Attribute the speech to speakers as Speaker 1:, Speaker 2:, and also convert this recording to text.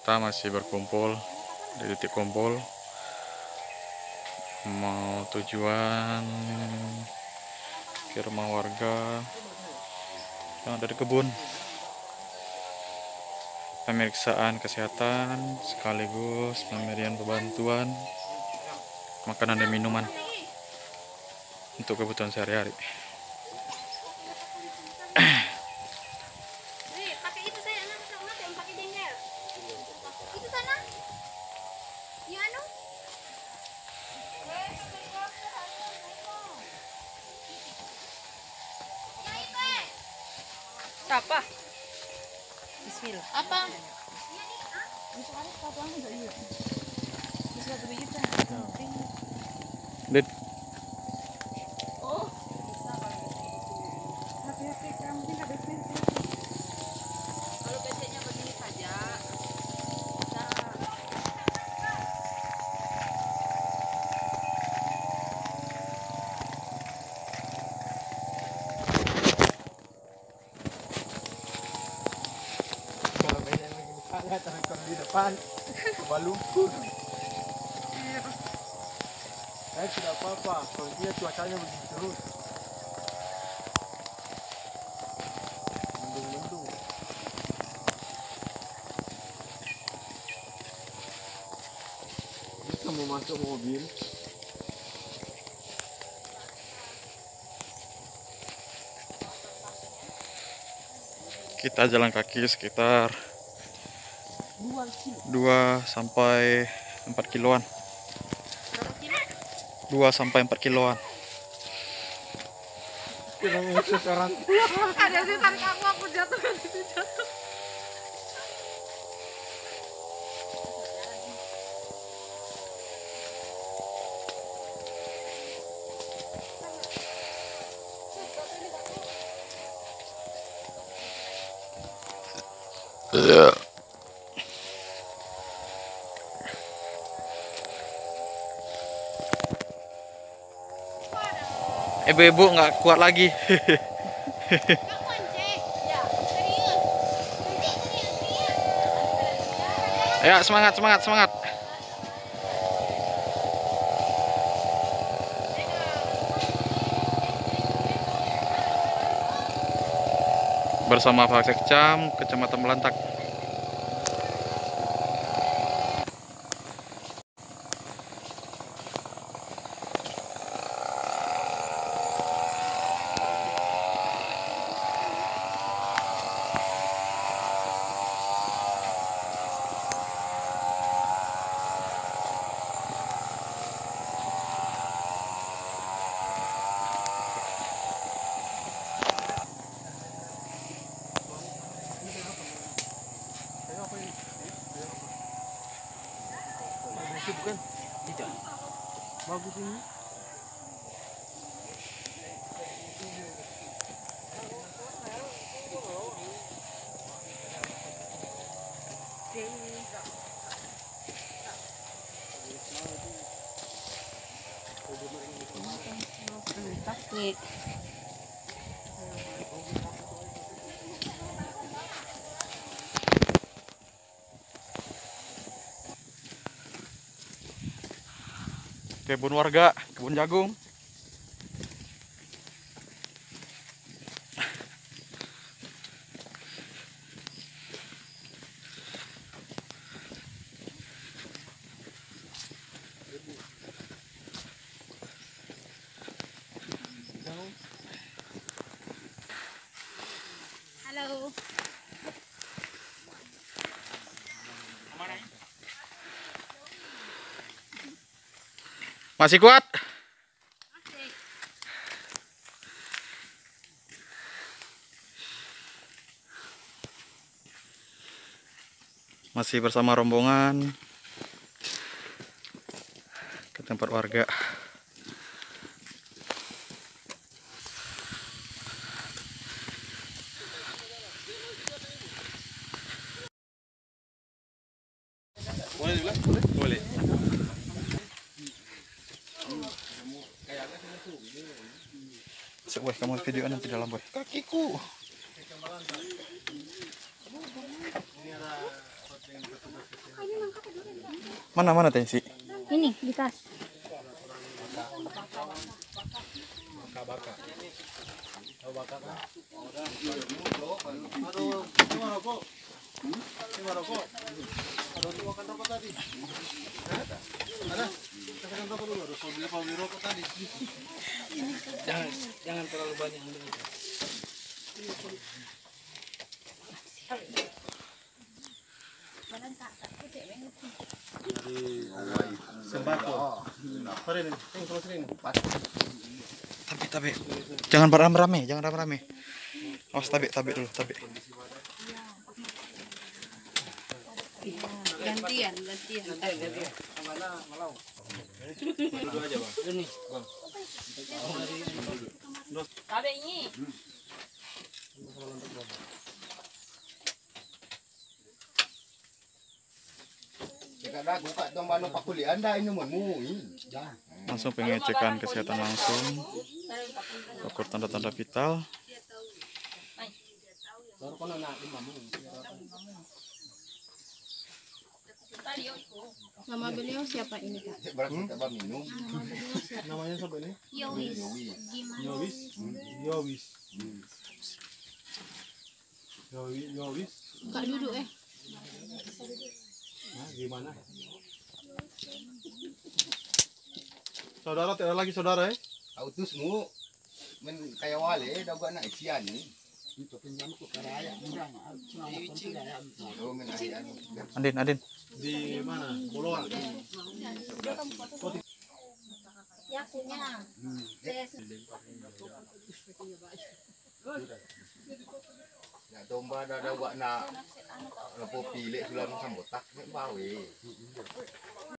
Speaker 1: Kita masih berkumpul di titik kumpul, mau tujuan ke rumah warga yang ada di kebun. Pemeriksaan kesehatan sekaligus pemberian bantuan makanan dan minuman untuk kebutuhan sehari-hari.
Speaker 2: Siapa? Bismillah. Apa?
Speaker 1: Dit,
Speaker 2: Oh, bisa hati-hati kamu tidak ada PC. Kalau PC-nya begini saja. Bisa.
Speaker 3: Kalau beda lagi di tangga, terikam di depan, kebalungkur. Saya tidak apa-apa, kalau dia cuacanya begini terus. Mendung-mendung. Bisa mau masuk mobil.
Speaker 1: kita jalan kaki sekitar 2 sampai 4 kiloan.
Speaker 2: Berapa kilo?
Speaker 1: 2 sampai 4 kiloan.
Speaker 3: Kira sekarang.
Speaker 2: Ada sih tarik aku jatuh kan itu jatuh.
Speaker 1: Ibu-ibu nggak kuat lagi. Ya, semangat, semangat, semangat. Bersama Pak Sekcam, Kecamatan Melantak.
Speaker 3: Itu bukan? Tidak. Bagus ini.
Speaker 2: Takut.
Speaker 1: Kebun warga, kebun jagung.
Speaker 2: Halo.
Speaker 1: Masih kuat? Masih bersama rombongan ke tempat warga. Boleh juga? Boleh. Boy, kamu videoan nanti dalam, boy. Kakiku. Mana tensi?
Speaker 2: Ini di tas.
Speaker 3: Jangan terlalu banyak. Sembako.
Speaker 1: Tabe. Jangan beramai-ramai, jangan ramai-ramai. Awas tabe dulu, tabe.
Speaker 2: Gantian. Tabe ini.
Speaker 3: Kada buka tong mano pakuli anda ini mo.
Speaker 1: Langsung pengecekan kesehatan langsung. Ukur tanda-tanda vital.
Speaker 2: Nama beliau siapa ini, Kak?
Speaker 3: Berarti kita minum.
Speaker 4: Namanya siapa ini?
Speaker 2: Yowis.
Speaker 4: Yowis. Yowis. Yowis.
Speaker 2: Kak duduk
Speaker 4: Nah, gimana? Saudara tidak lagi saudara ya?
Speaker 3: Autusmu men kaya wale daw na isian ni. Oh, men ayan.
Speaker 1: Andin.
Speaker 4: Di mana? Bolongan.
Speaker 3: Na domba daw na po pili sila ng sambotak, bawi.